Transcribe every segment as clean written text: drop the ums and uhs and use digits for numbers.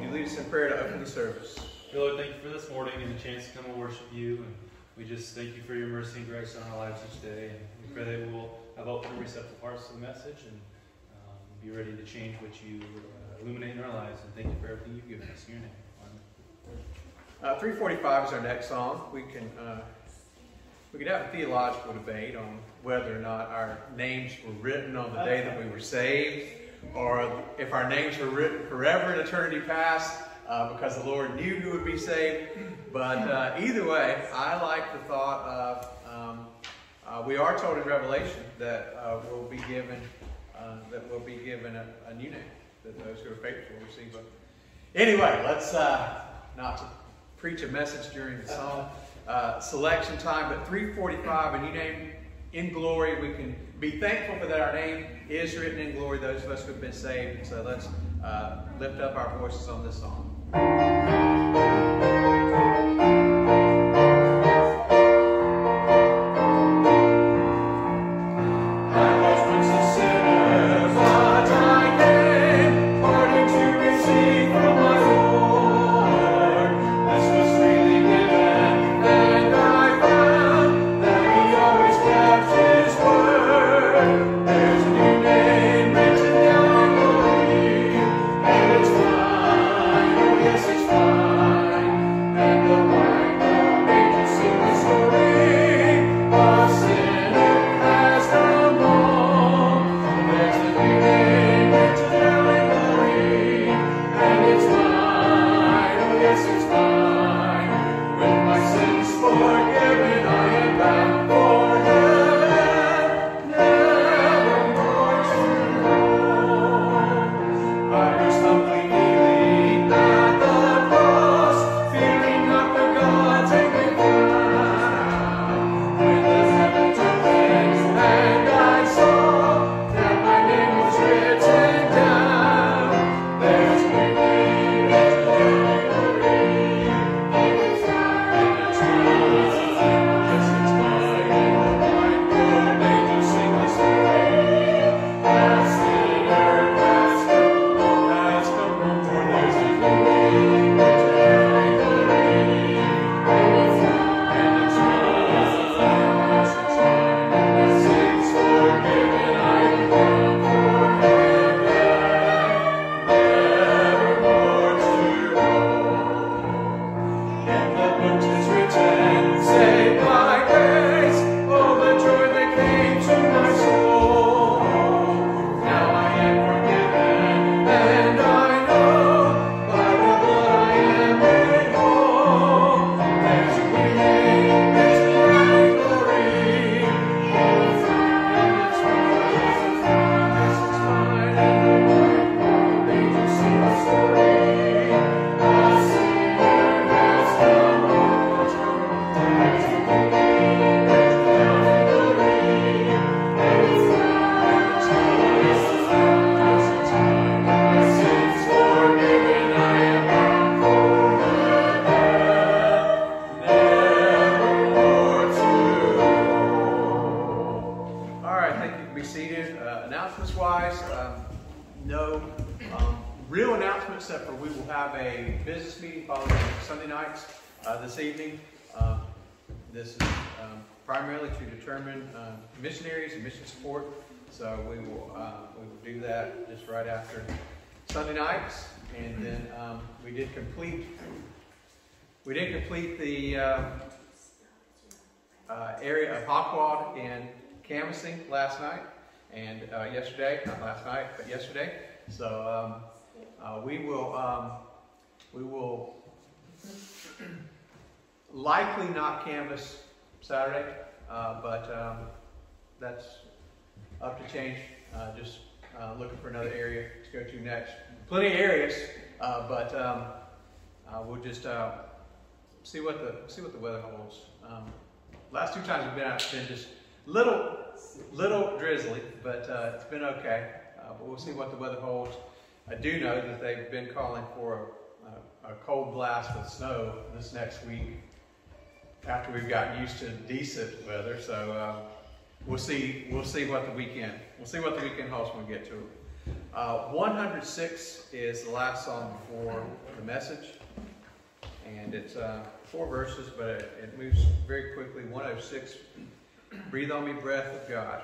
you lead us in prayer to open the service? Dear Lord, thank you for this morning and the chance to come and worship you. And we just thank you for your mercy and grace on our lives each day. And we pray that we will have open and receptive hearts to the message and be ready to change what you illuminate in our lives. And thank you for everything you've given us in your name. 345 is our next song. We could have a theological debate on whether or not our names were written on the day that we were saved, or if our names were written forever in eternity past because the Lord knew who would be saved. But either way, I like the thought of we are told in Revelation that we'll be given a new name, that those who are faithful will receive. But anyway, let's not to preach a message during the song selection time, but 345, a new name in glory. We can be thankful for that our name is written in glory, those of us who have been saved. So let's lift up our voices on this song. This is primarily to determine missionaries and mission support. So we will do that just right after Sunday nights, and then we did complete the area of Hockwald and canvassing last night and yesterday, not last night, but yesterday. So we will likely not canvass Saturday, but that's up to change. Just looking for another area to go to next. Plenty of areas, but we'll just see what the weather holds. Last two times we've been out, it's been just little drizzly, but it's been okay. But we'll see what the weather holds. I do know that they've been calling for a cold blast with snow this next week, after we've gotten used to decent weather. So we'll see what the weekend holds when we get to it. 106 is the last song before the Message. And it's 4 verses, but it moves very quickly. 106, breathe on me, breath of God.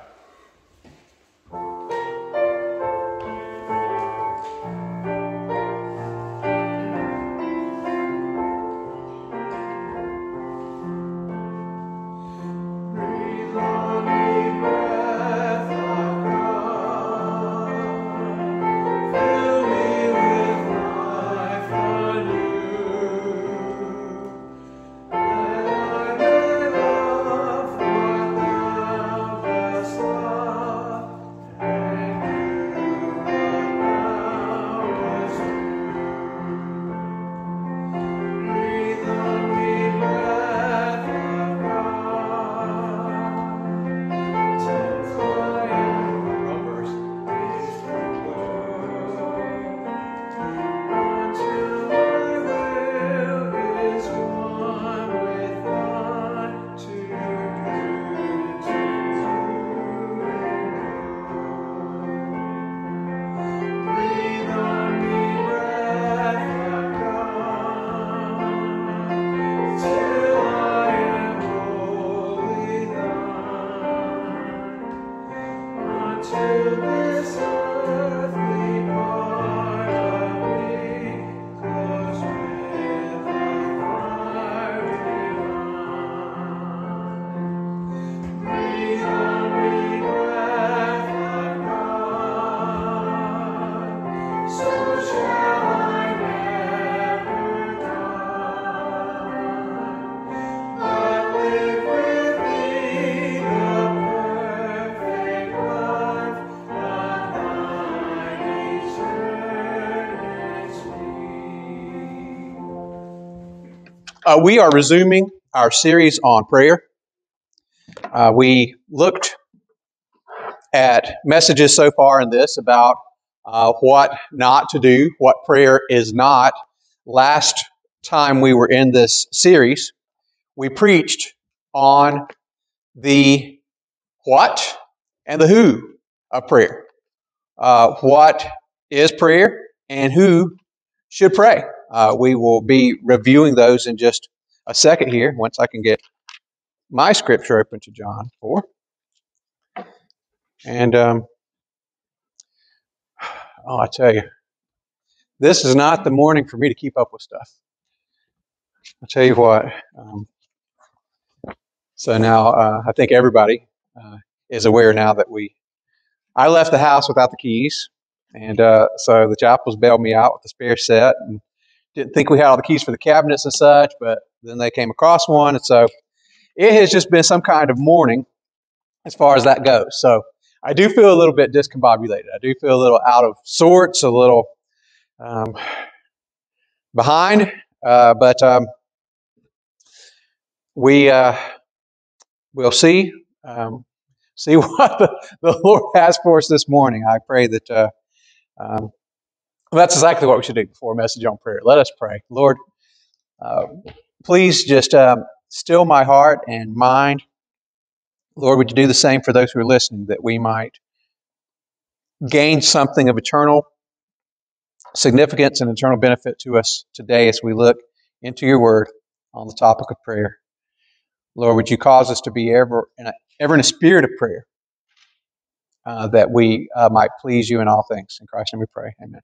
We are resuming our series on prayer. We looked at messages so far in this about what not to do, what prayer is not. Last time we were in this series, we preached on the what and the who of prayer. What is prayer and who should pray? We will be reviewing those in just a second here, once I can get my scripture open to John 4. And, I tell you, this is not the morning for me to keep up with stuff. I'll tell you what. So now I think everybody is aware now that I left the house without the keys. And so the Chappells bailed me out with the spare set, and didn't think we had all the keys for the cabinets and such, but then they came across one. And so it has just been some kind of morning as far as that goes. So I do feel a little bit discombobulated. I do feel a little out of sorts, a little behind. But we'll see what the Lord has for us this morning. I pray that that's exactly what we should do before a message on prayer. Let us pray. Lord, please just still my heart and mind. Lord, would you do the same for those who are listening, that we might gain something of eternal significance and eternal benefit to us today as we look into your word on the topic of prayer. Lord, would you cause us to be ever in a spirit of prayer, that we might please you in all things. In Christ's name we pray. Amen.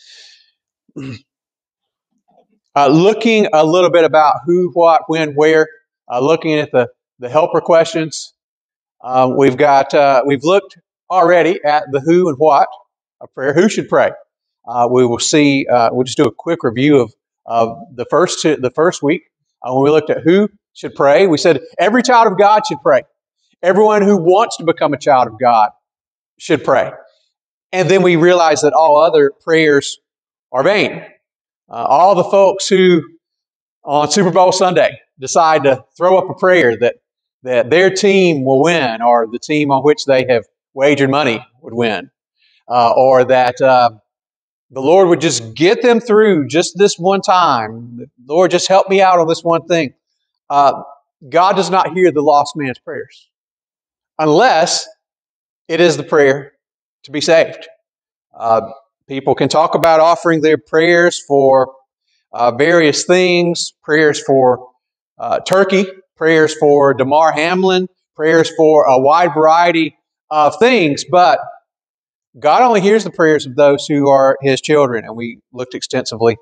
Looking a little bit about who, what, when, where, looking at the helper questions. We've looked already at the who and what of prayer. Who should pray? We will see. We'll just do a quick review of the first week. When we looked at who should pray, we said every child of God should pray. Everyone who wants to become a child of God should pray. And then we realized that all other prayers are vain. All the folks who on Super Bowl Sunday decide to throw up a prayer that their team will win, or the team on which they have wagered money would win, or that the Lord would just get them through just this one time. Lord, just help me out on this one thing. God does not hear the lost man's prayers unless it is the prayer to be saved. People can talk about offering their prayers for various things, prayers for Turkey, prayers for Damar Hamlin, prayers for a wide variety of things, but God only hears the prayers of those who are His children, and we looked extensively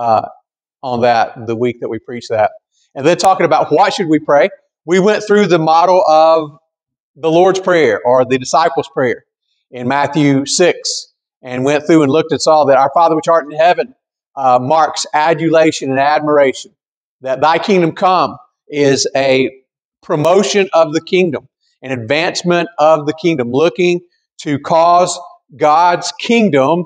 on that the week that we preached that. And then talking about what should we pray, we went through the model of the Lord's Prayer or the disciples' prayer in Matthew 6, and went through and looked and saw that our Father which art in heaven marks adulation and admiration. That thy kingdom come is a promotion of the kingdom, an advancement of the kingdom, looking to cause God's kingdom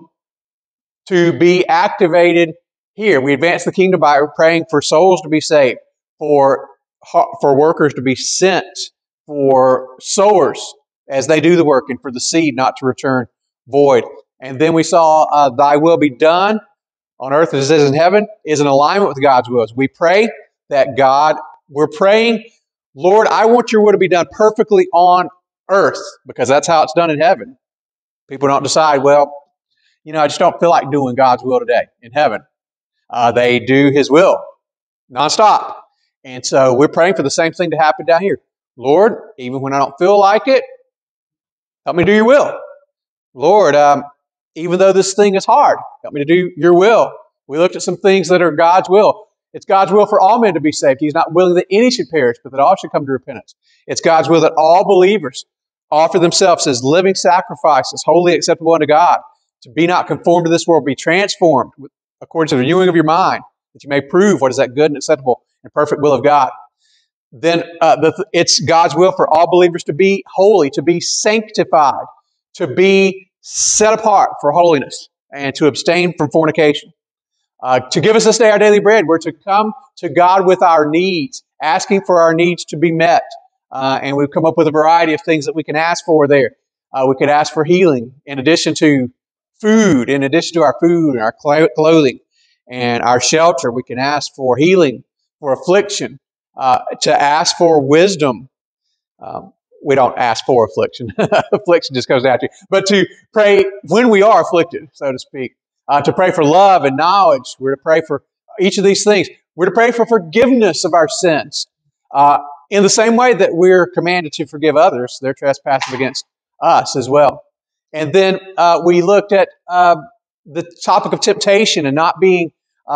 to be activated here. We advance the kingdom by praying for souls to be saved, for workers to be sent, for sowers as they do the work, and for the seed not to return void. And then we saw thy will be done on earth as it is in heaven is in alignment with God's will. We pray that we're praying, Lord, I want your will to be done perfectly on earth, because that's how it's done in heaven. People don't decide, well, I just don't feel like doing God's will today in heaven. They do His will nonstop. And so we're praying for the same thing to happen down here. Lord, even when I don't feel like it, help me do your will. Lord, even though this thing is hard, help me to do your will. We looked at some things that are God's will. It's God's will for all men to be saved. He's not willing that any should perish, but that all should come to repentance. It's God's will that all believers offer themselves as living sacrifices, wholly acceptable unto God, to be not conformed to this world, be transformed according to the renewing of your mind, that you may prove what is that good and acceptable and perfect will of God. Then it's God's will for all believers to be holy, to be sanctified, to be set apart for holiness, and to abstain from fornication. To give us this day our daily bread. We're to come to God with our needs, asking for our needs to be met. And we've come up with a variety of things that we can ask for there. We could ask for healing in addition to food, in addition to our food and our clothing and our shelter. We can ask for healing, for affliction, to ask for wisdom. We don't ask for affliction. Affliction just goes after you. But to pray when we are afflicted, so to speak. To pray for love and knowledge. We're to pray for each of these things. We're to pray for forgiveness of our sins. In the same way that we're commanded to forgive others, their trespasses against us as well. And then we looked at the topic of temptation and not being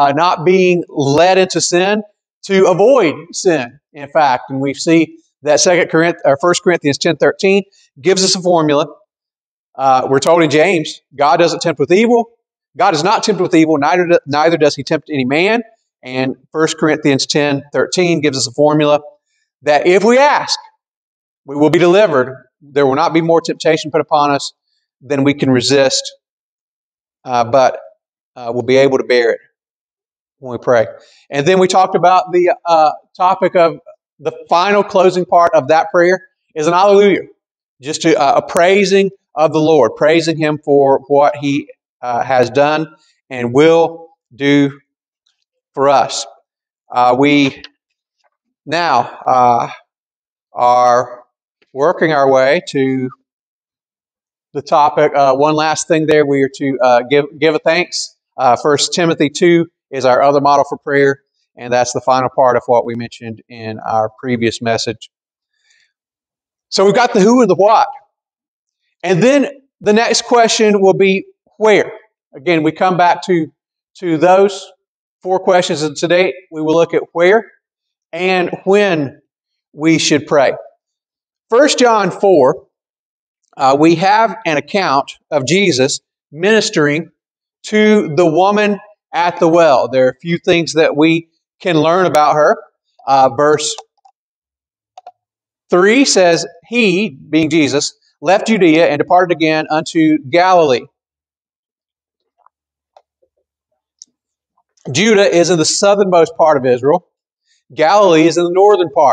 led into sin, to avoid sin, in fact. And we see that 1 Corinthians 10:13 gives us a formula. We're told in James, God doesn't tempt with evil. God is not tempted with evil, neither does He tempt any man. And 1 Corinthians 10:13 gives us a formula that if we ask, we will be delivered. There will not be more temptation put upon us than we can resist, but we'll be able to bear it when we pray. And then we talked about the topic of the final closing part of that prayer is an hallelujah, just a praising of the Lord, praising Him for what He has done and will do for us. We now are working our way to the topic. One last thing there, we are to give a thanks. 1 Timothy 2 is our other model for prayer, and that's the final part of what we mentioned in our previous message. So we've got the who and the what. And then the next question will be where. Again, we come back to those 4 questions, and today we will look at where and when we should pray. 1 John 4, we have an account of Jesus ministering to the woman at the well. There are a few things that we can learn about her. Verse 3 says, He, being Jesus, left Judea and departed again unto Galilee. Judah is in the southernmost part of Israel. Galilee is in the northern part.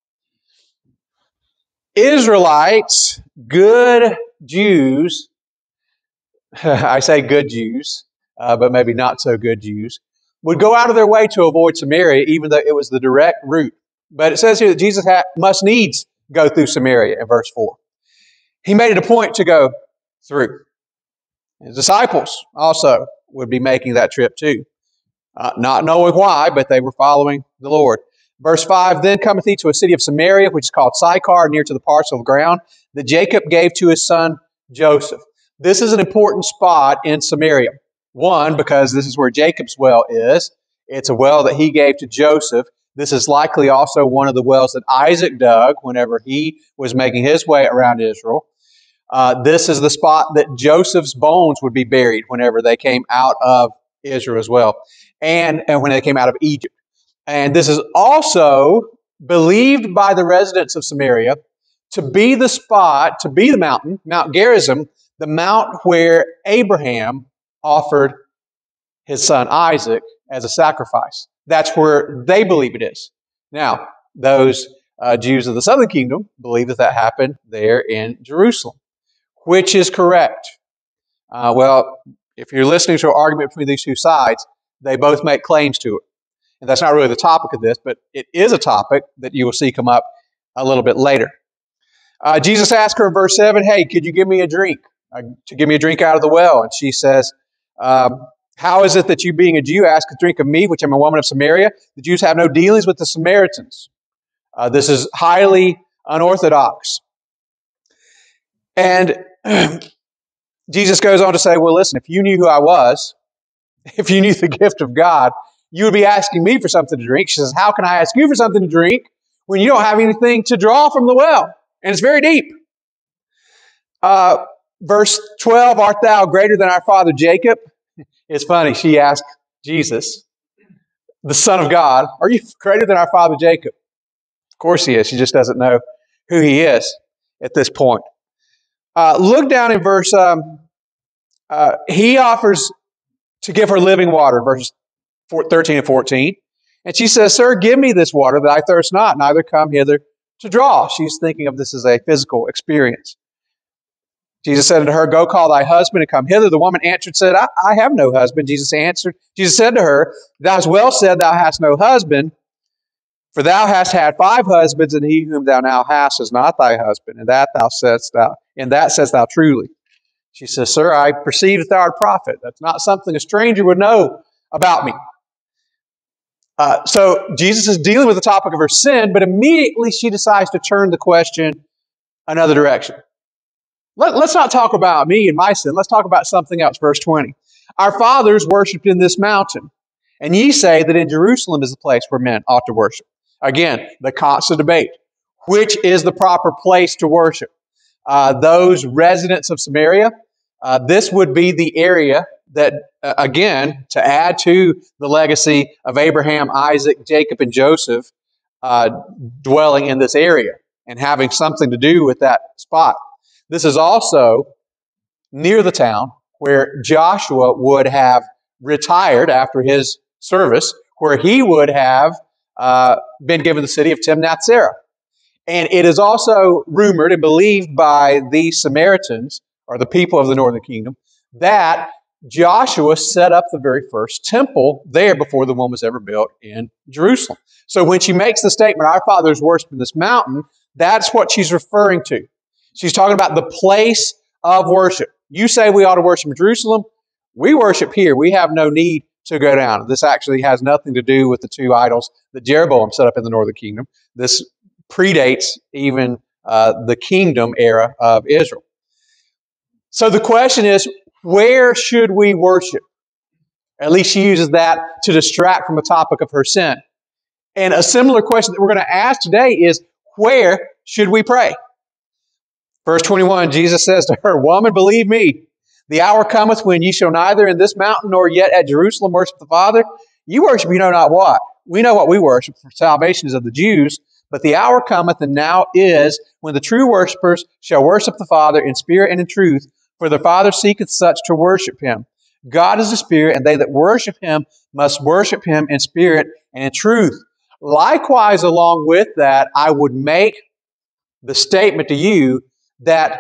Israelites, good Jews, I say good Jews, but maybe not so good Jews, would go out of their way to avoid Samaria, even though it was the direct route. But it says here that Jesus must needs go through Samaria in verse 4. He made it a point to go through. His disciples also would be making that trip too. not knowing why, but they were following the Lord. Verse 5, then cometh he to a city of Samaria, which is called Sychar, near to the parcel of ground that Jacob gave to his son Joseph. This is an important spot in Samaria. One, because this is where Jacob's well is. It's a well that he gave to Joseph. This is likely also one of the wells that Isaac dug whenever he was making his way around Israel. This is the spot that Joseph's bones would be buried whenever they came out of Israel as well, and when they came out of Egypt. And this is also believed by the residents of Samaria to be the spot, to be the mountain, Mount Gerizim, the mount where Abraham offered his son Isaac as a sacrifice. That's where they believe it is. Now, those Jews of the southern kingdom believe that that happened there in Jerusalem. Which is correct? Well, if you're listening to an argument between these two sides, they both make claims to it. And that's not really the topic of this, but it is a topic that you will see come up a little bit later. Jesus asked her in verse 7, hey, could you give me a drink? To give me a drink out of the well. And she says, how is it that you, being a Jew, ask a drink of me, which am a woman of Samaria? The Jews have no dealings with the Samaritans. This is highly unorthodox. And Jesus goes on to say, well, listen, if you knew who I was, if you knew the gift of God, you would be asking me for something to drink. She says, how can I ask you for something to drink when you don't have anything to draw from the well? And it's very deep. Verse 12, art thou greater than our father Jacob? It's funny. She asked Jesus, the Son of God, are you greater than our father Jacob? Of course he is. She just doesn't know who he is at this point. Look down in verse, he offers to give her living water, verses 13 and 14. And she says, sir, give me this water that I thirst not, neither come hither to draw. She's thinking of this as a physical experience. Jesus said unto her, go call thy husband and come hither. The woman answered, said, I have no husband. Jesus said to her, thou hast well said, thou hast no husband, for thou hast had 5 husbands, and he whom thou now hast is not thy husband, and that saidst thou truly. She says, sir, I perceive that thou art a prophet. That's not something a stranger would know about me. So Jesus is dealing with the topic of her sin, but immediately she decides to turn the question another direction. Let's not talk about me and my sin. Let's talk about something else. Verse 20. Our fathers worshipped in this mountain, and ye say that in Jerusalem is the place where men ought to worship. Again, the constant debate. Which is the proper place to worship? Those residents of Samaria, this would be the area that, again, to add to the legacy of Abraham, Isaac, Jacob, and Joseph dwelling in this area and having something to do with that spot. This is also near the town where Joshua would have retired after his service, where he would have been given the city of Timnath-Serah. And it is also rumored and believed by the Samaritans, or the people of the northern kingdom, that Joshua set up the very first temple there before the one was ever built in Jerusalem. So when she makes the statement, our fathers worship in this mountain, that's what she's referring to. She's talking about the place of worship. You say we ought to worship in Jerusalem. We worship here. We have no need to go down. This actually has nothing to do with the 2 idols that Jeroboam set up in the northern kingdom. This predates even the kingdom era of Israel. So the question is, where should we worship? At least she uses that to distract from the topic of her sin. And a similar question that we're going to ask today is, where should we pray? Verse 21, Jesus says to her, woman, believe me, the hour cometh when ye shall neither in this mountain nor yet at Jerusalem worship the Father. You worship you know not what. We know what we worship, for salvation is of the Jews. But the hour cometh, and now is, when the true worshipers shall worship the Father in spirit and in truth, for the Father seeketh such to worship him. God is a spirit, and they that worship him must worship him in spirit and in truth. Likewise, along with that, I would make the statement to you that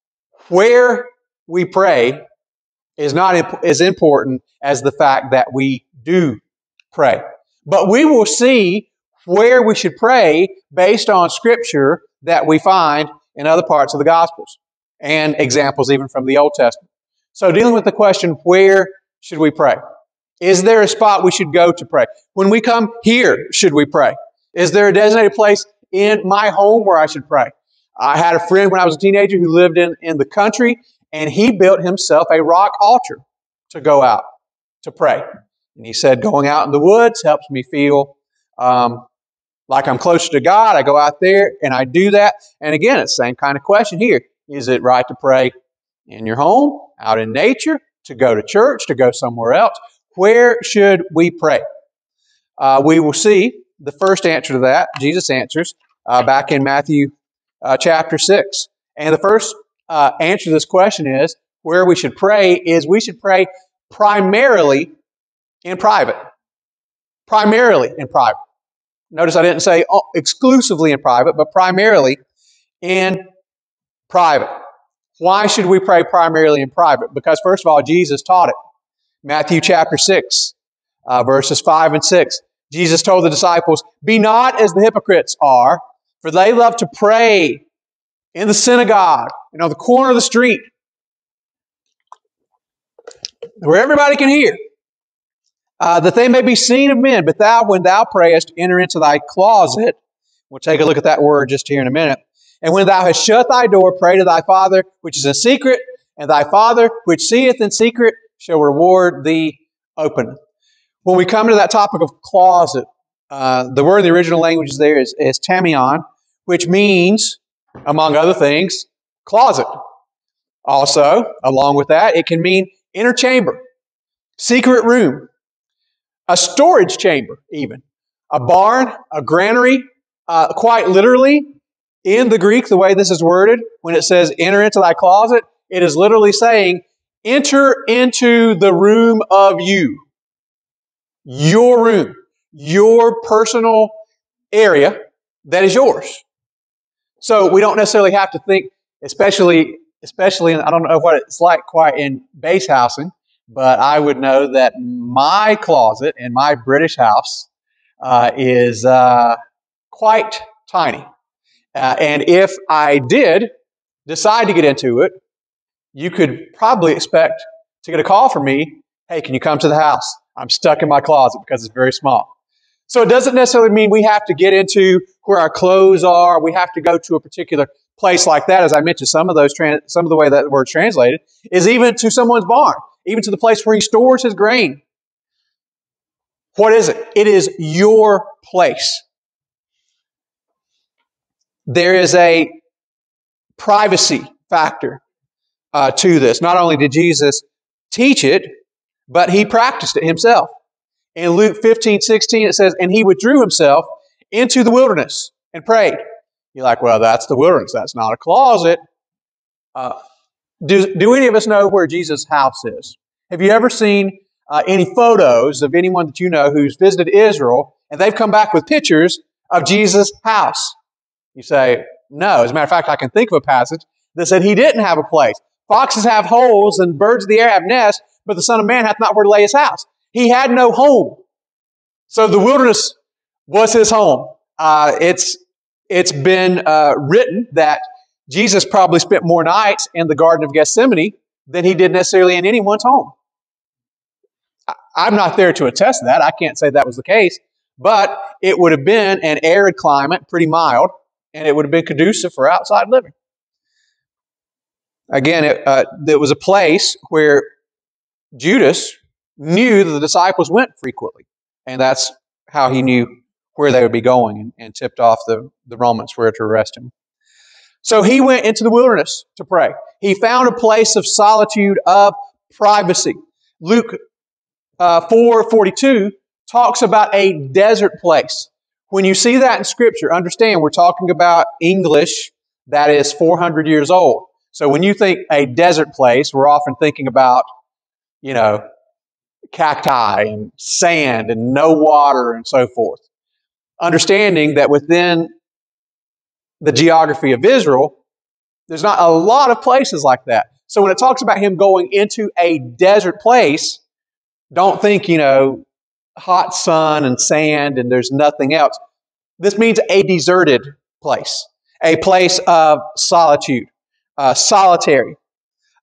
where we pray is not as important as the fact that we do pray. But we will see where we should pray based on Scripture that we find in other parts of the Gospels and examples even from the Old Testament. So dealing with the question, where should we pray? Is there a spot we should go to pray? When we come here, should we pray? Is there a designated place in my home where I should pray? I had a friend when I was a teenager who lived in the country, and he built himself a rock altar to go out to pray. And he said, going out in the woods helps me feel like I'm closer to God. I go out there and I do that. And again, it's the same kind of question here. Is it right to pray in your home, out in nature, to go to church, to go somewhere else? Where should we pray? We will see the first answer to that. Jesus answers back in Matthew chapter 6. And the first answer to this question is, where we should pray is we should pray primarily in private. Primarily in private. Notice I didn't say exclusively in private, but primarily in private. Why should we pray primarily in private? Because first of all, Jesus taught it. Matthew chapter 6, verses 5 and 6. Jesus told the disciples, "Be not as the hypocrites are, for they love to pray in the synagogue and on the corner of the street, where everybody can hear, that they may be seen of men. But thou, when thou prayest, enter into thy closet." We'll take a look at that word just here in a minute. "And when thou hast shut thy door, pray to thy Father which is in secret, and thy Father which seeth in secret shall reward thee openly." When we come to that topic of closet, the word in the original language there is tamion, which means, among other things, closet. Also, along with that, it can mean inner chamber, secret room, a storage chamber even, a barn, a granary. Quite literally, in the Greek, the way this is worded, when it says enter into thy closet, it is literally saying enter into the room of you. Your room, your personal area that is yours. So we don't necessarily have to think, especially in, I don't know what it's like quite in base housing, but I would know that my closet in my British house is quite tiny. And if I did decide to get into it, you could probably expect to get a call from me, "Hey, can you come to the house? I'm stuck in my closet," because it's very small. So it doesn't necessarily mean we have to get into where our clothes are. We have to go to a particular place like that. As I mentioned, some of the way that word's translated is even to someone's barn, even to the place where he stores his grain. What is it? It is your place. There is a privacy factor to this. Not only did Jesus teach it, but he practiced it himself. In Luke 15:16, it says, "And he withdrew himself into the wilderness and prayed." You're like, well, that's the wilderness. That's not a closet. Do any of us know where Jesus' house is? Have you ever seen any photos of anyone that you know who's visited Israel, and they've come back with pictures of Jesus' house? You say, no. As a matter of fact, I can think of a passage that said he didn't have a place. "Foxes have holes and birds of the air have nests, but the Son of Man hath not where to lay his house." He had no home. So the wilderness was his home. It's been written that Jesus probably spent more nights in the Garden of Gethsemane than he did necessarily in anyone's home. I'm not there to attest to that. I can't say that was the case. But it would have been an arid climate, pretty mild, and it would have been conducive for outside living. Again, it was a place where Judas knew that the disciples went frequently, and that's how he knew where they would be going and tipped off the Romans where to arrest him. So he went into the wilderness to pray. He found a place of solitude, of privacy. Luke 4:42 talks about a desert place. When you see that in Scripture, understand we're talking about English that is 400 years old. So when you think a desert place, we're often thinking about, cacti and sand and no water and so forth. Understanding that within the geography of Israel, there's not a lot of places like that. So when it talks about him going into a desert place, don't think, hot sun and sand and there's nothing else. This means a deserted place, a place of solitude, solitary.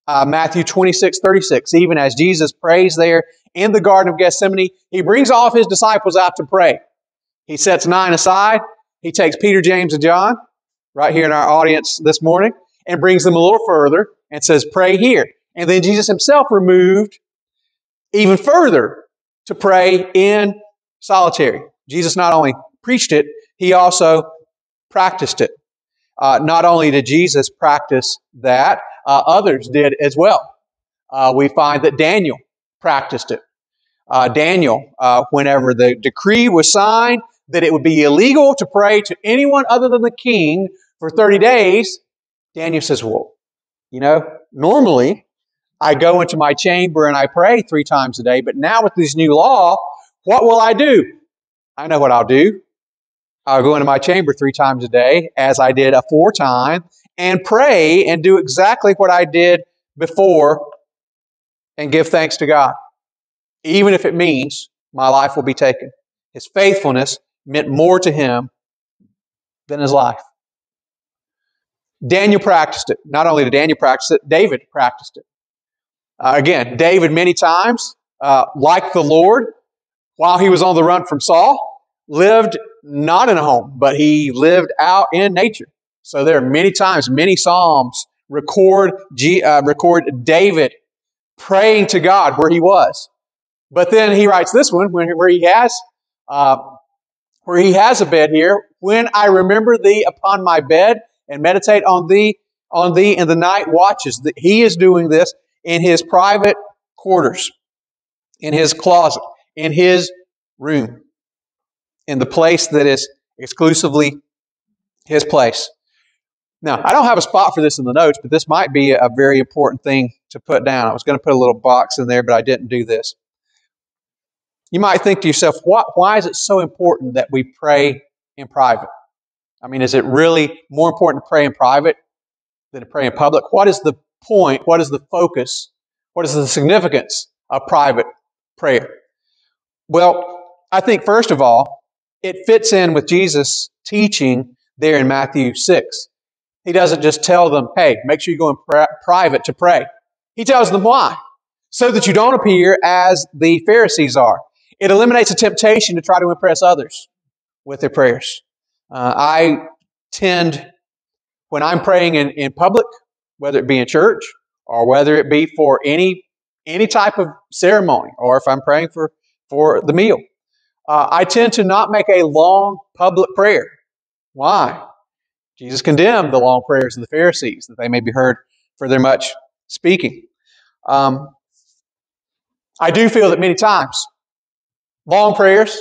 Matthew 26:36, even as Jesus prays there in the Garden of Gethsemane, He brings all of His disciples out to pray. He sets 9 aside. He takes Peter, James, and John, right here in our audience this morning, and brings them a little further and says, pray here. And then Jesus Himself removed even further to pray in solitary. Jesus not only preached it, He also practiced it. Not only did Jesus practice that, others did as well. We find that Daniel practiced it. Daniel, whenever the decree was signed that it would be illegal to pray to anyone other than the king for 30 days, Daniel says, well, normally I go into my chamber and I pray 3 times a day, but now with this new law, what will I do? I know what I'll do. I'll go into my chamber 3 times a day, as I did aforetime, and pray and do exactly what I did before and give thanks to God, even if it means my life will be taken. His faithfulness meant more to him than his life. Daniel practiced it. Not only did Daniel practice it, David practiced it. Again, David many times, like the Lord, while he was on the run from Saul, lived not in a home, but he lived out in nature. So there are many times, many Psalms record David praying to God where he was. But then he writes this one where he has a bed here. When I remember thee upon my bed and meditate on thee in the night watches. He is doing this in his private quarters, in his closet, in his room, in the place that is exclusively his place. Now, I don't have a spot for this in the notes, but this might be a very important thing to put down. I was going to put a little box in there, but I didn't do this. You might think to yourself, why is it so important that we pray in private? I mean, is it really more important to pray in private than to pray in public? What is the point? What is the focus? What is the significance of private prayer? Well, I think first of all, it fits in with Jesus' teaching there in Matthew 6. He doesn't just tell them, hey, make sure you go in private to pray. He tells them why. So that you don't appear as the Pharisees are. It eliminates a temptation to try to impress others with their prayers. I tend, when I'm praying in public, whether it be in church or whether it be for any type of ceremony, or if I'm praying for the meal, I tend to not make a long public prayer. Why? Jesus condemned the long prayers of the Pharisees, that they may be heard for their much speaking. I do feel that many times long prayers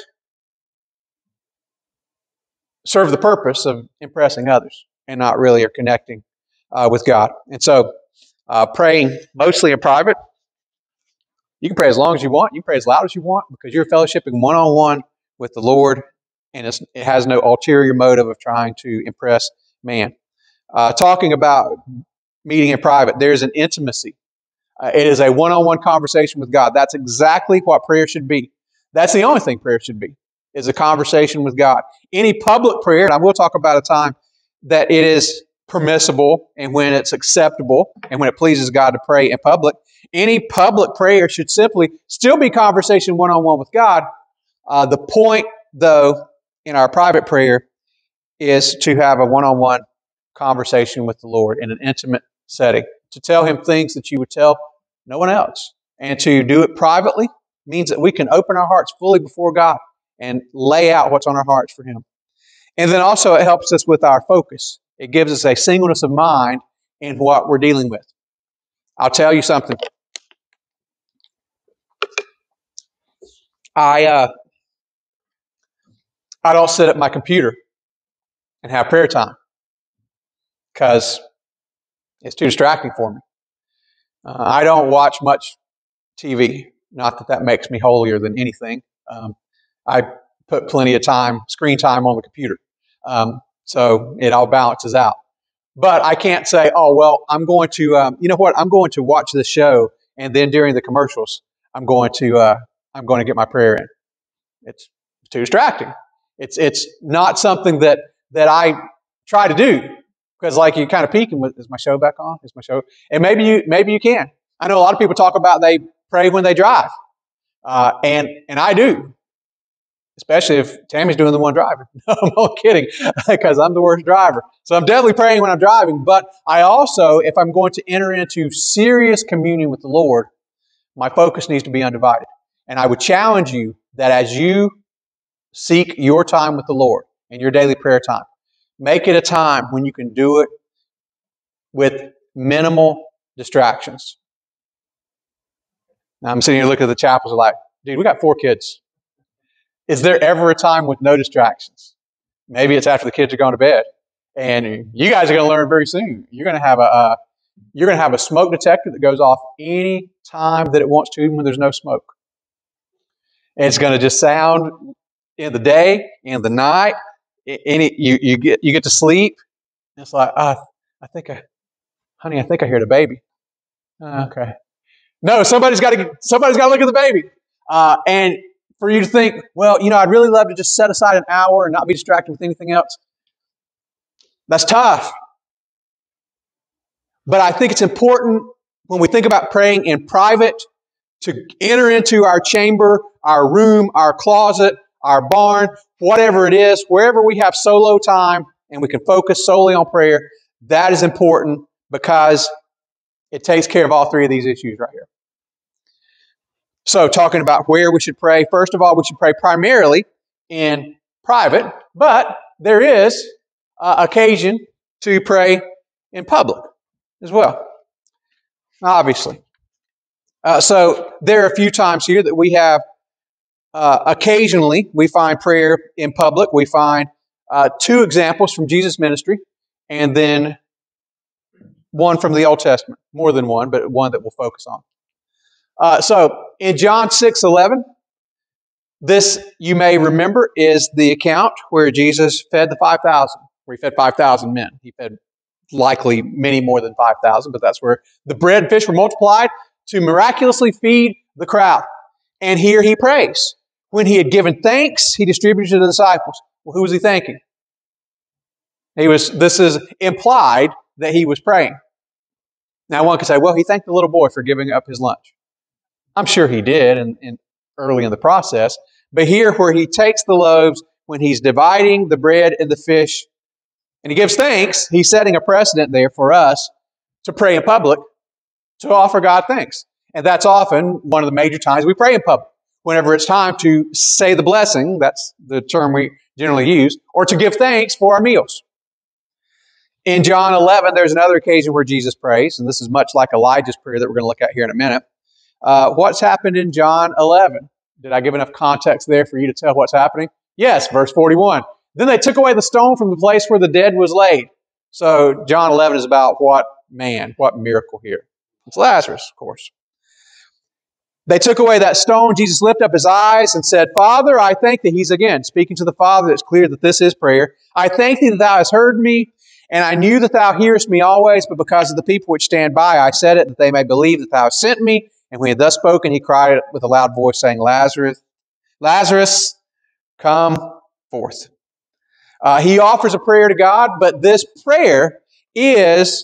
serve the purpose of impressing others and not really are connecting with God. And so praying mostly in private, you can pray as long as you want, you can pray as loud as you want, because you're fellowshipping one-on-one with the Lord, and it has no ulterior motive of trying to impress man. Talking about meeting in private, there's an intimacy. It is a one-on-one conversation with God. That's exactly what prayer should be. That's the only thing prayer should be, is a conversation with God. Any public prayer, and I will talk about a time that it is permissible and when it's acceptable and when it pleases God to pray in public. Any public prayer should simply still be conversation one-on-one with God. The point, though, in our private prayer is to have a one-on-one conversation with the Lord in an intimate setting, to tell Him things that you would tell no one else. And to do it privately means that we can open our hearts fully before God and lay out what's on our hearts for Him. And then also it helps us with our focus. It gives us a singleness of mind in what we're dealing with. I'll tell you something. I don't sit at my computer and have prayer time because it's too distracting for me. I don't watch much TV. Not that makes me holier than anything. I put plenty of screen time on the computer. So it all balances out. But I can't say, oh, well, I'm going to, I'm going to watch this show, and then during the commercials, I'm going to get my prayer in. It's too distracting. It's not something that I try to do Because like you're kind of peeking with, is my show back on? Is my show? And maybe you can. I know a lot of people talk about they pray when they drive. And I do. Especially if Tammy's doing the one driving. No, I'm not kidding, because I'm the worst driver. So I'm definitely praying when I'm driving. But I also, if I'm going to enter into serious communion with the Lord, my focus needs to be undivided. And I would challenge you that as you seek your time with the Lord and your daily prayer time, make it a time when you can do it with minimal distractions. Now I'm sitting here looking at the chapels like, dude, we got 4 kids. Is there ever a time with no distractions? Maybe it's after the kids are gone to bed. And you guys are going to learn very soon. You're going to have a smoke detector that goes off any time that it wants to, even when there's no smoke. And it's going to just sound in the day, in the night. You get to sleep. It's like, I think I hear the baby. Okay. No, somebody's got to look at the baby. And for you to think, well, I'd really love to just set aside an hour and not be distracted with anything else. That's tough. But I think it's important when we think about praying in private to enter into our chamber, our room, our closet, our barn, whatever it is, wherever we have solo time and we can focus solely on prayer. That is important because it takes care of all 3 of these issues right here. So talking about where we should pray, first of all, we should pray primarily in private, but there is occasion to pray in public as well, obviously. So there are a few times here that we have, occasionally, we find prayer in public. We find 2 examples from Jesus' ministry, and then one from the Old Testament. More than one, but one that we'll focus on. So in John 6:11, this, you may remember, is the account where Jesus fed the 5,000, where he fed 5,000 men. He fed likely many more than 5,000, but that's where the bread and fish were multiplied to miraculously feed the crowd. And here he prays. When he had given thanks, he distributed to the disciples. Well, who was he thanking? This is implied that he was praying. Now one could say, well, he thanked the little boy for giving up his lunch. I'm sure he did early in the process. But here where he takes the loaves, when he's dividing the bread and the fish, and he gives thanks, he's setting a precedent there for us to pray in public, to offer God thanks. And that's often one of the major times we pray in public. Whenever it's time to say the blessing, that's the term we generally use, or to give thanks for our meals. In John 11, there's another occasion where Jesus prays, and this is much like Elijah's prayer that we're going to look at here in a minute. What's happened in John 11? Did I give enough context there for you to tell what's happening? Yes, verse 41. Then they took away the stone from the place where the dead was laid. So John 11 is about what miracle here? It's Lazarus, of course. They took away that stone. Jesus lifted up his eyes and said, Father, I thank thee. He's again speaking to the Father. It's clear that this is prayer. I thank thee that thou hast heard me, and I knew that thou hearest me always, but because of the people which stand by, I said it, that they may believe that thou hast sent me. And when he had thus spoken, he cried with a loud voice, saying, Lazarus, Lazarus, come forth. He offers a prayer to God, but this prayer is,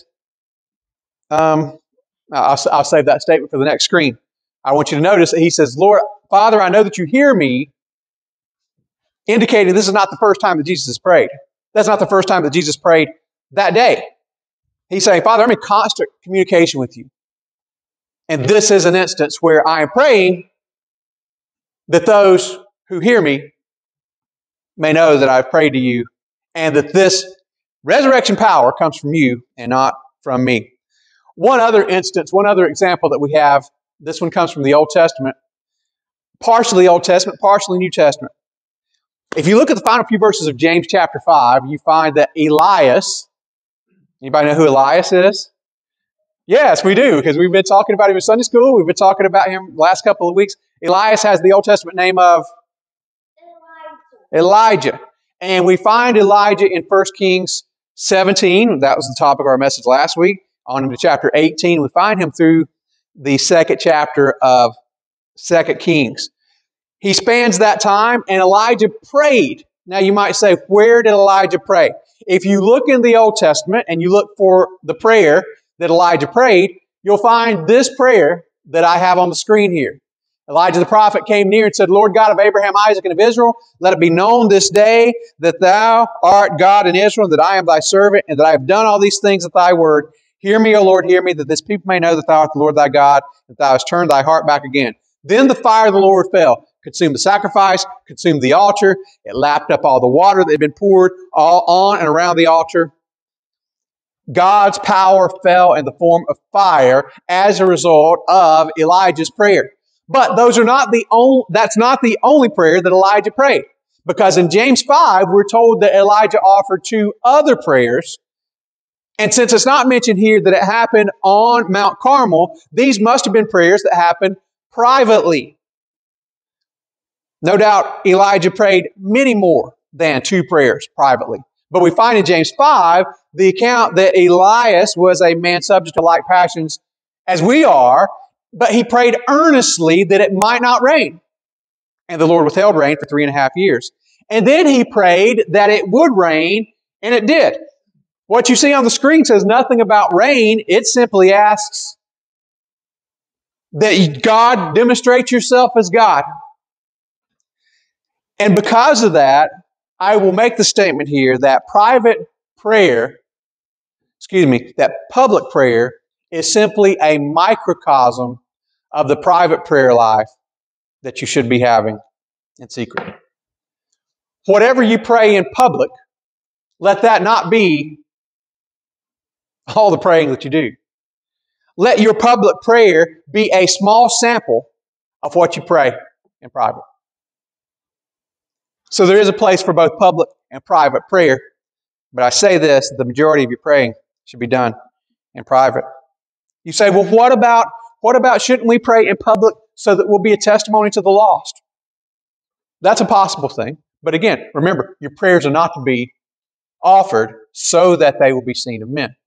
I'll save that statement for the next screen. I want you to notice that he says, Lord, Father, I know that you hear me, indicating this is not the first time that Jesus has prayed. That's not the first time that Jesus prayed that day. He's saying, Father, I'm in constant communication with you. And this is an instance where I am praying that those who hear me may know that I've prayed to you and that this resurrection power comes from you and not from me. One other instance, one other example that we have, this one comes from the Old Testament, partially Old Testament, partially New Testament. If you look at the final few verses of James chapter 5, you find that Elias, anybody know who Elias is? Yes, we do, because we've been talking about him in Sunday school. We've been talking about him the last couple of weeks. Elias has the Old Testament name of Elijah. And we find Elijah in 1 Kings 17. That was the topic of our message last week. On into chapter 18. We find him through the second chapter of 2 Kings. He spans that time, and Elijah prayed. Now you might say, where did Elijah pray? If you look in the Old Testament and you look for the prayer that Elijah prayed, you'll find this prayer that I have on the screen here. Elijah the prophet came near and said, Lord God of Abraham, Isaac, and of Israel, let it be known this day that thou art God in Israel, that I am thy servant, and that I have done all these things at thy word. Hear me, O Lord, hear me, that this people may know that thou art the Lord thy God, that thou hast turned thy heart back again. Then the fire of the Lord fell, consumed the sacrifice, consumed the altar. It lapped up all the water that had been poured all on and around the altar. God's power fell in the form of fire as a result of Elijah's prayer. But that's not the only prayer that Elijah prayed. Because in James 5, we're told that Elijah offered 2 other prayers. And since it's not mentioned here that it happened on Mount Carmel, these must have been prayers that happened privately. No doubt Elijah prayed many more than 2 prayers privately. But we find in James 5 the account that Elias was a man subject to like passions as we are, but he prayed earnestly that it might not rain. And the Lord withheld rain for 3.5 years. And then he prayed that it would rain, and it did. What you see on the screen says nothing about rain. It simply asks that God demonstrate yourself as God. And because of that, I will make the statement here that that public prayer is simply a microcosm of the private prayer life that you should be having in secret. Whatever you pray in public, let that not be all the praying that you do. Let your public prayer be a small sample of what you pray in private. So there is a place for both public and private prayer. But I say this, the majority of your praying should be done in private. You say, well, what about shouldn't we pray in public so that we'll be a testimony to the lost? That's a possible thing. But again, remember, your prayers are not to be offered so that they will be seen of men.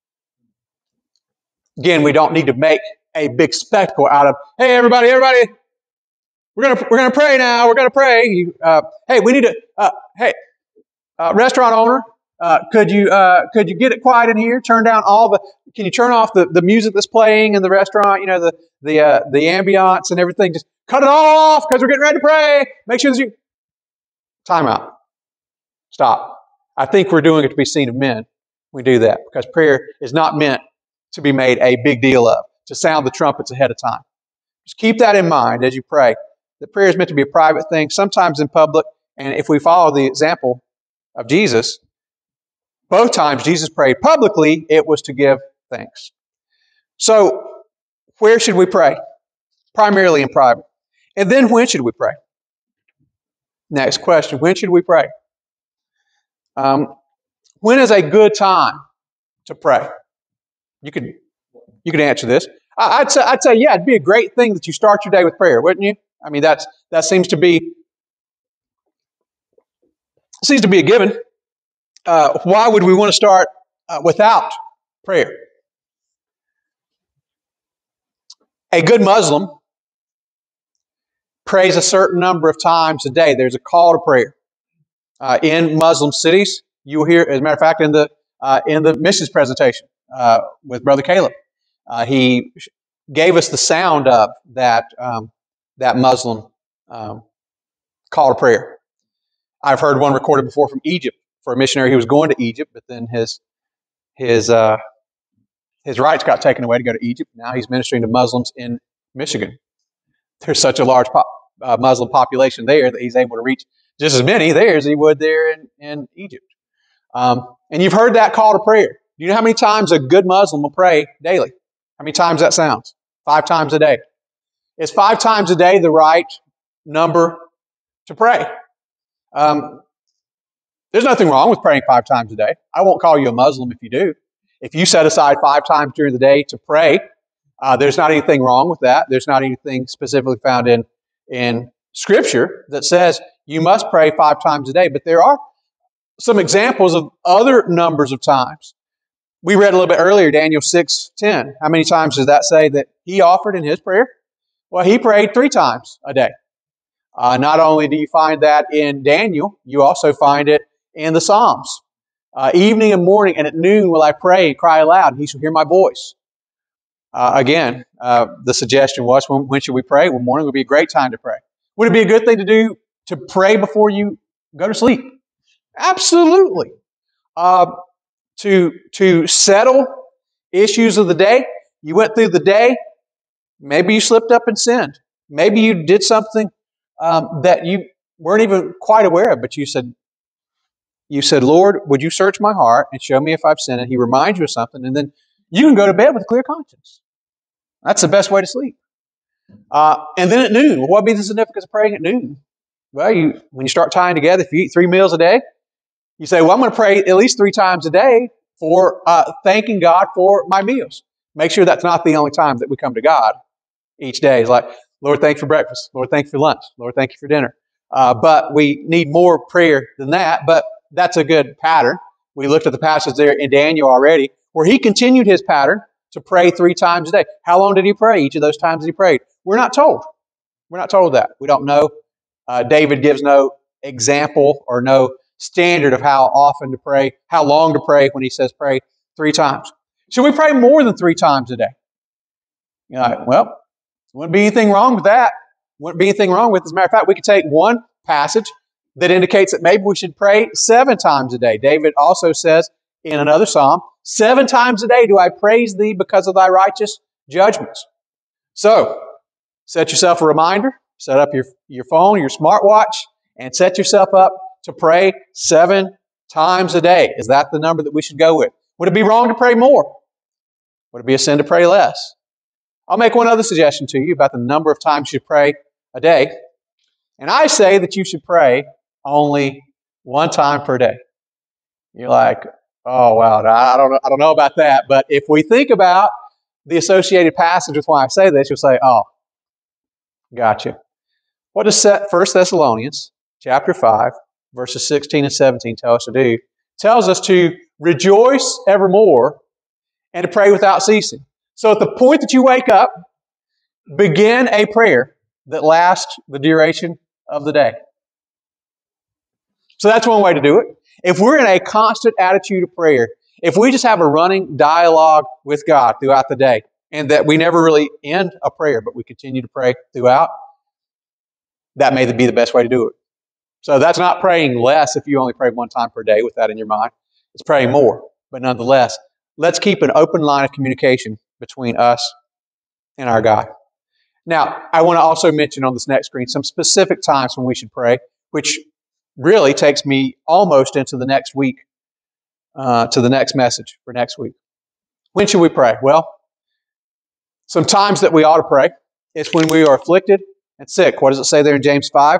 Again, we don't need to make a big spectacle out of, hey, everybody, we're gonna pray now. We're gonna pray. Hey, we need to. Restaurant owner, could you get it quiet in here? Turn down Can you turn off the music that's playing in the restaurant? You know, the ambiance and everything. Just cut it all off because we're getting ready to pray. Make sure that you. Time out. Stop. I think we're doing it to be seen of men. We do that because prayer is not meant to be made a big deal of, to sound the trumpets ahead of time. Just keep that in mind as you pray. That prayer is meant to be a private thing, sometimes in public. And if we follow the example of Jesus, both times Jesus prayed publicly, it was to give thanks. So, where should we pray? Primarily in private. And then when should we pray? Next question, when should we pray? When is a good time to pray? You could answer this. I'd say, yeah, it'd be a great thing that you start your day with prayer, wouldn't you? I mean, that seems to be a given. Why would we want to start without prayer? A good Muslim prays a certain number of times a day. There's a call to prayer. In Muslim cities, you will hear, as a matter of fact, in the missions presentation with Brother Caleb, he gave us the sound of that Muslim call to prayer. I've heard one recorded before from Egypt for a missionary who was going to Egypt, but then his rights got taken away to go to Egypt. Now he's ministering to Muslims in Michigan. There's such a large Muslim population there that he's able to reach just as many there as he would there in Egypt. And you've heard that call to prayer. Do you know how many times a good Muslim will pray daily? How many times that sounds? 5 times a day. Is 5 times a day the right number to pray? There's nothing wrong with praying 5 times a day. I won't call you a Muslim if you do. If you set aside 5 times during the day to pray, there's not anything wrong with that. There's not anything specifically found in Scripture that says you must pray 5 times a day. But there are some examples of other numbers of times. We read a little bit earlier, Daniel 6:10. How many times does that say that he offered in his prayer? Well, he prayed 3 times a day. Not only do you find that in Daniel, you also find it in the Psalms. Evening and morning, and at noon will I pray and cry aloud, and he shall hear my voice. Again, the suggestion was, when should we pray? Well, morning would be a great time to pray. Would it be a good thing to do to pray before you go to sleep? Absolutely. To settle issues of the day. You went through the day. Maybe you slipped up and sinned. Maybe you did something that you weren't even quite aware of, but you said, Lord, would you search my heart and show me if I've sinned? And He reminds you of something, and then you can go to bed with a clear conscience. That's the best way to sleep. And then at noon, what would be the significance of praying at noon? Well, when you start tying together, if you eat 3 meals a day, you say, well, I'm going to pray at least 3 times a day for thanking God for my meals. Make sure that's not the only time that we come to God each day. It's like, Lord, thank you for breakfast. Lord, thank you for lunch. Lord, thank you for dinner. But we need more prayer than that, but that's a good pattern. We looked at the passage there in Daniel already, where he continued his pattern to pray 3 times a day. How long did he pray each of those times that he prayed? We're not told. We're not told that. We don't know. David gives no example or no standard of how often to pray, how long to pray when he says pray 3 times. Should we pray more than 3 times a day? You're like, well, wouldn't be anything wrong with that. Wouldn't be anything wrong with it. As a matter of fact, we could take one passage that indicates that maybe we should pray 7 times a day. David also says in another psalm, 7 times a day do I praise thee because of thy righteous judgments. So, set yourself a reminder, set up your phone, your smartwatch, and set yourself up to pray 7 times a day. Is that the number that we should go with? Would it be wrong to pray more? Would it be a sin to pray less? I'll make one other suggestion to you about the number of times you pray a day. And I say that you should pray only 1 time per day. You're like, oh, wow, I don't know about that. But if we think about the associated passage with why I say this, you'll say, oh, gotcha. What does 1 Thessalonians chapter 5, verses 16 and 17 tell us to do? It tells us to rejoice evermore and to pray without ceasing. So at the point that you wake up, begin a prayer that lasts the duration of the day. So that's one way to do it. If we're in a constant attitude of prayer, if we just have a running dialogue with God throughout the day, and that we never really end a prayer, but we continue to pray throughout, that may be the best way to do it. So that's not praying less if you only pray 1 time per day with that in your mind. It's praying more. But nonetheless, let's keep an open line of communication between us and our God. Now, I want to also mention on this next screen some specific times when we should pray, which really takes me almost into the next week, to the next message for next week. When should we pray? Well, some times that we ought to pray is when we are afflicted and sick. What does it say there in James 5?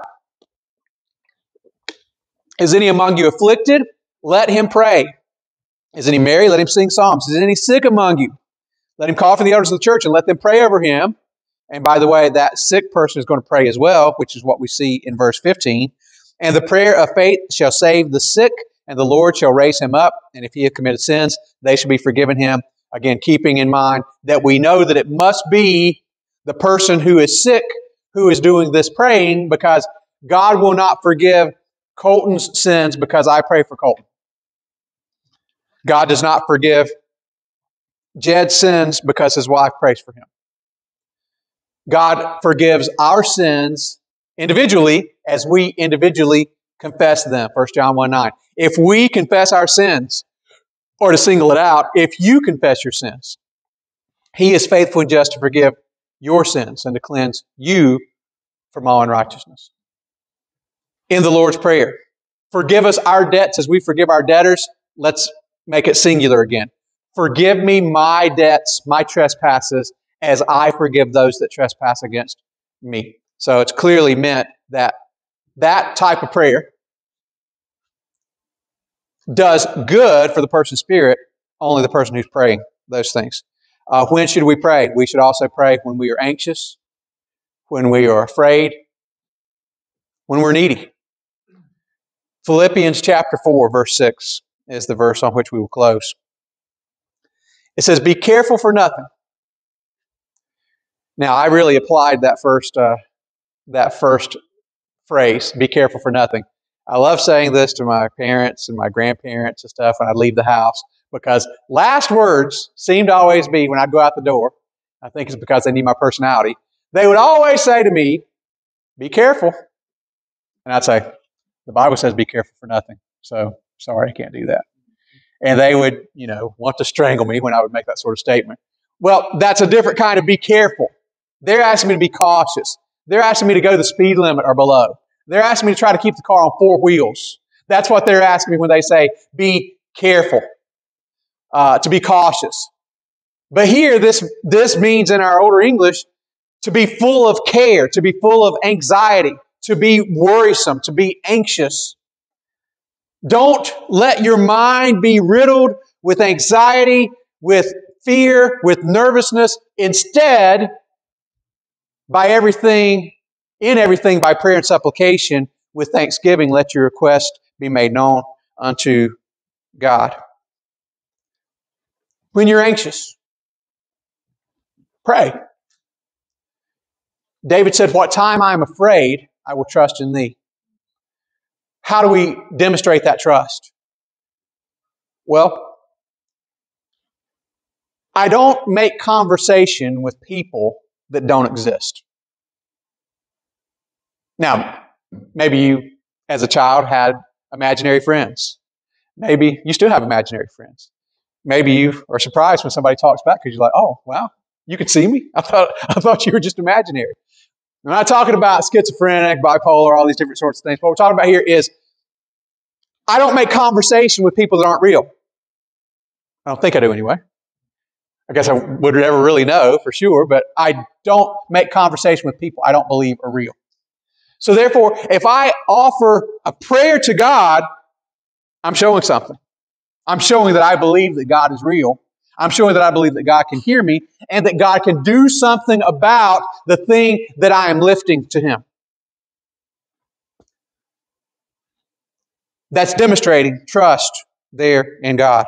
Is any among you afflicted? Let him pray. Is any merry? Let him sing psalms. Is any sick among you? Let him call for the elders of the church and let them pray over him. And by the way, that sick person is going to pray as well, which is what we see in verse 15. And the prayer of faith shall save the sick, and the Lord shall raise him up. And if he hath committed sins, they shall be forgiven him. Again, keeping in mind that we know that it must be the person who is sick who is doing this praying, because God will not forgive Colton's sins because I pray for Colton. God does not forgive Jed's sins because his wife prays for him. God forgives our sins individually as we individually confess them. 1 John 1:9. If we confess our sins, or to single it out, if you confess your sins, He is faithful and just to forgive your sins and to cleanse you from all unrighteousness. In the Lord's Prayer, forgive us our debts as we forgive our debtors. Let's make it singular again. Forgive me my debts, my trespasses, as I forgive those that trespass against me. So it's clearly meant that that type of prayer does good for the person's spirit, only the person who's praying those things. When should we pray? We should also pray when we are anxious, when we are afraid, when we're needy. Philippians chapter 4, verse 6 is the verse on which we will close. It says, be careful for nothing. Now, I really applied that first phrase, be careful for nothing. I love saying this to my parents and my grandparents and stuff when I leave the house, because last words seem to always be when I go out the door. I think it's because they need my personality. They would always say to me, be careful. And I'd say, the Bible says be careful for nothing. So, sorry, I can't do that. And they would, want to strangle me when I would make that sort of statement. Well, that's a different kind of be careful. They're asking me to be cautious. They're asking me to go to the speed limit or below. They're asking me to try to keep the car on 4 wheels. That's what they're asking me when they say be careful, to be cautious. But here, this means in our older English to be full of care, to be full of anxiety, to be worrisome, to be anxious. Don't let your mind be riddled with anxiety, with fear, with nervousness. Instead, in everything by prayer and supplication, with thanksgiving, let your request be made known unto God. When you're anxious, pray. David said, what time I am afraid, I will trust in thee. How do we demonstrate that trust? Well, I don't make conversation with people that don't exist. Now, maybe you, as a child, had imaginary friends. Maybe you still have imaginary friends. Maybe you are surprised when somebody talks back because you're like, oh, wow, you could see me? I thought you were just imaginary. I'm not talking about schizophrenic, bipolar, all these different sorts of things. What we're talking about here is I don't make conversation with people that aren't real. I don't think I do anyway. I guess I would never really know for sure, but I don't make conversation with people I don't believe are real. So therefore, if I offer a prayer to God, I'm showing something. I'm showing that I believe that God is real. I'm showing that I believe that God can hear me and that God can do something about the thing that I am lifting to Him. That's demonstrating trust there in God,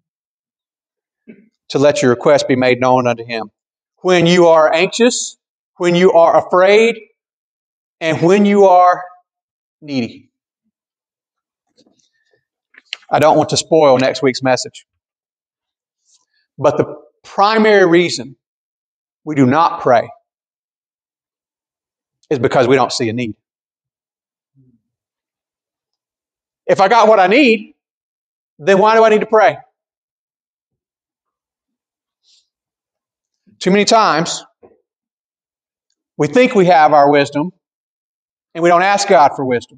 to let your request be made known unto Him. When you are anxious, when you are afraid, and when you are needy. I don't want to spoil next week's message, but the primary reason we do not pray is because we don't see a need. If I got what I need, then why do I need to pray? Too many times, we think we have our wisdom, and we don't ask God for wisdom.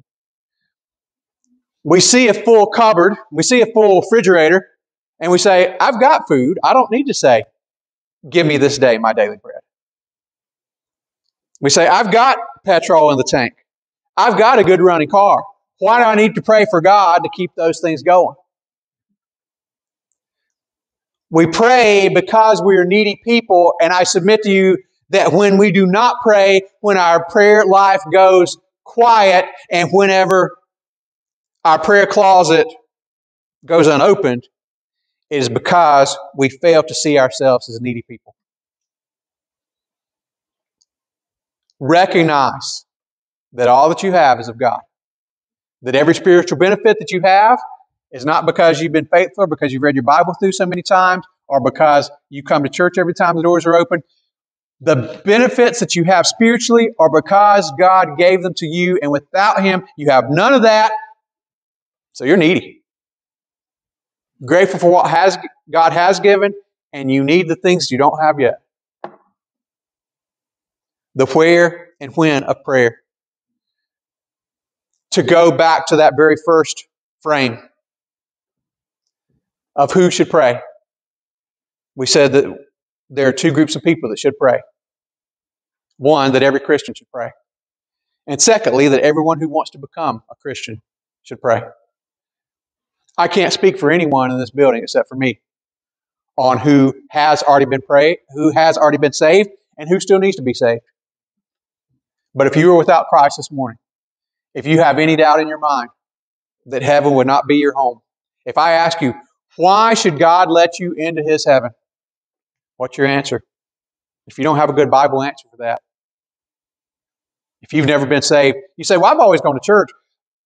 We see a full cupboard, we see a full refrigerator, and we say, I've got food. I don't need to say, give me this day my daily bread. We say, I've got petrol in the tank. I've got a good running car. Why do I need to pray for God to keep those things going? We pray because we are needy people, and I submit to you that when we do not pray, when our prayer life goes quiet, and whenever our prayer closet goes unopened, it is because we fail to see ourselves as needy people. Recognize that all that you have is of God. That every spiritual benefit that you have is not because you've been faithful, or because you've read your Bible through so many times, or because you come to church every time the doors are open. The benefits that you have spiritually are because God gave them to you, and without Him, you have none of that, so you're needy. Grateful for what God has given, and you need the things you don't have yet. The where and when of prayer. To go back to that very first frame of who should pray. We said that there are two groups of people that should pray. One, that every Christian should pray. And secondly, that everyone who wants to become a Christian should pray. I can't speak for anyone in this building except for me on who has already been prayed, who has already been saved, and who still needs to be saved. But if you are without Christ this morning, if you have any doubt in your mind that heaven would not be your home, if I ask you, why should God let you into His heaven? What's your answer? If you don't have a good Bible answer for that, if you've never been saved, you say, well, I've always gone to church.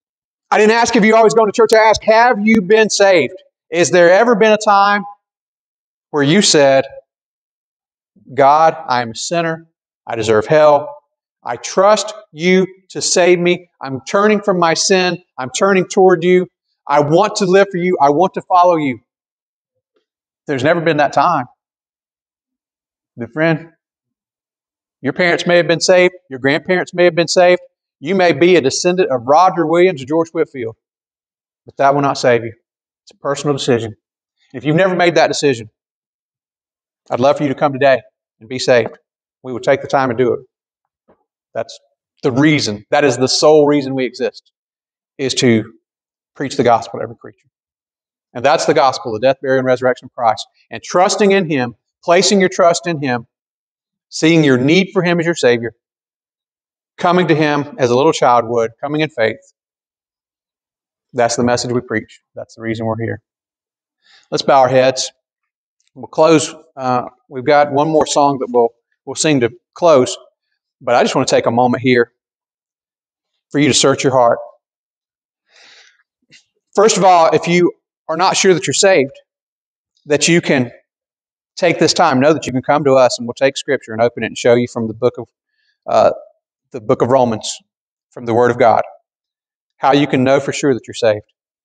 I didn't ask if you always go to church. I asked, have you been saved? Is there ever been a time where you said, God, I am a sinner. I deserve hell. I trust you to save me. I'm turning from my sin. I'm turning toward you. I want to live for you. I want to follow you. There's never been that time. But friend, your parents may have been saved. Your grandparents may have been saved. You may be a descendant of Roger Williams or George Whitefield. But that will not save you. It's a personal decision. If you've never made that decision, I'd love for you to come today and be saved. We will take the time to do it. That's the reason. That is the sole reason we exist, is to preach the gospel to every creature. And that's the gospel, the death, burial, and resurrection of Christ. And trusting in Him, placing your trust in Him, seeing your need for Him as your Savior, coming to Him as a little child would, coming in faith. That's the message we preach. That's the reason we're here. Let's bow our heads. We'll close. We've got one more song that we'll sing to close. But I just want to take a moment here for you to search your heart. First of all, if you are not sure that you're saved, that you can take this time. Know that you can come to us and we'll take Scripture and open it and show you from the book of Romans, from the Word of God, how you can know for sure that you're saved.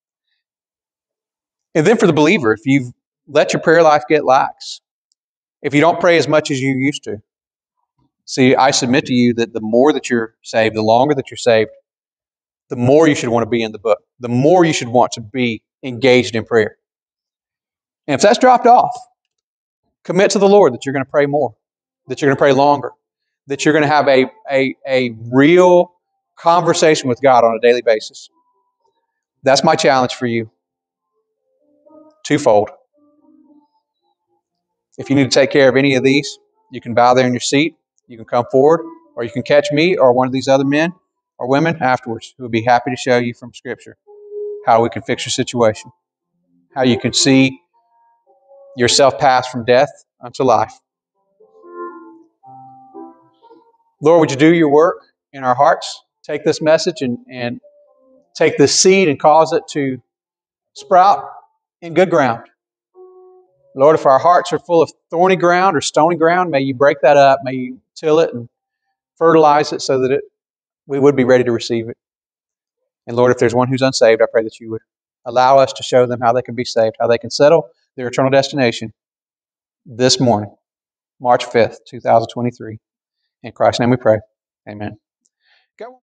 And then for the believer, if you've let your prayer life get lax, if you don't pray as much as you used to, see, I submit to you that the more that you're saved, the longer that you're saved, the more you should want to be in the book, the more you should want to be engaged in prayer. And if that's dropped off, commit to the Lord that you're going to pray more, that you're going to pray longer, that you're going to have a real conversation with God on a daily basis. That's my challenge for you. Twofold. If you need to take care of any of these, you can bow there in your seat, you can come forward, or you can catch me or one of these other men or women afterwards who would be happy to show you from Scripture how we can fix your situation, how you can see yourself pass from death unto life. Lord, would you do your work in our hearts? Take this message and take this seed and cause it to sprout in good ground. Lord, if our hearts are full of thorny ground or stony ground, may you break that up. May you till it and fertilize it so that we would be ready to receive it. And Lord, if there's one who's unsaved, I pray that you would allow us to show them how they can be saved, how they can settle their eternal destination this morning, March 5th, 2023. In Christ's name we pray. Amen.